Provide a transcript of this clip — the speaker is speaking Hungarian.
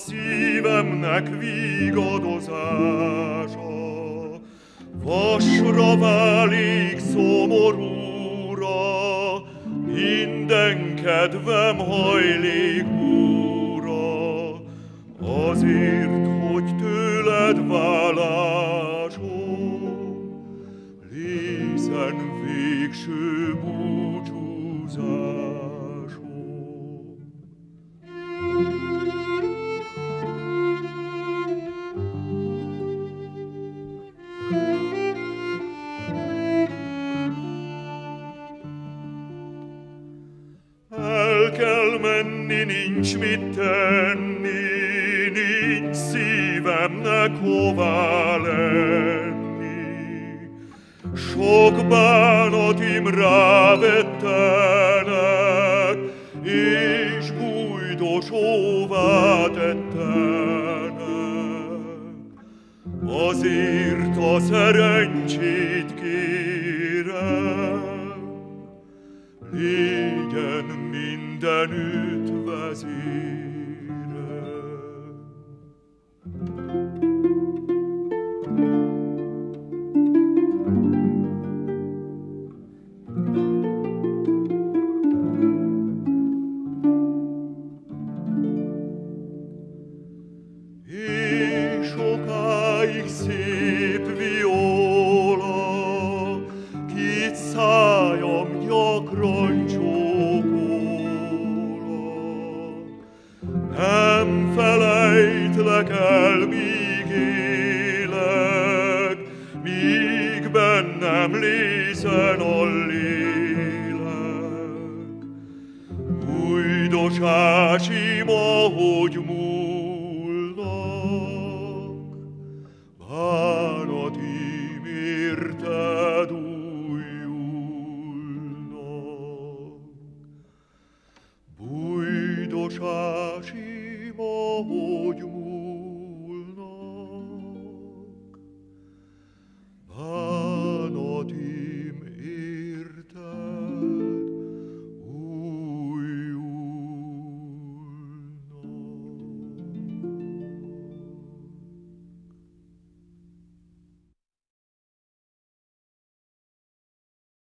szívemnek vigadozása. Vasra válik szomorúra, minden kedvem hajlik, Úra, azért, hogy tőled válásom, lészen végső búcsúzásom. El kell menni, nincs mit tenni, nincs szívemnek hová lenni. Sok bánatim rávettenek, és bújdosóvá tettenek. Azért a szerencsét kérem, légyen mindenütt vezérem. És sokáig szép viola, két szájam gyakran csókolva. Nem felejtlek el, míg élek, míg bennem lészen a lélek. Bújdosásim, ahogy múlnak, bánatim érted újulnak. Bújdosásim, ahogy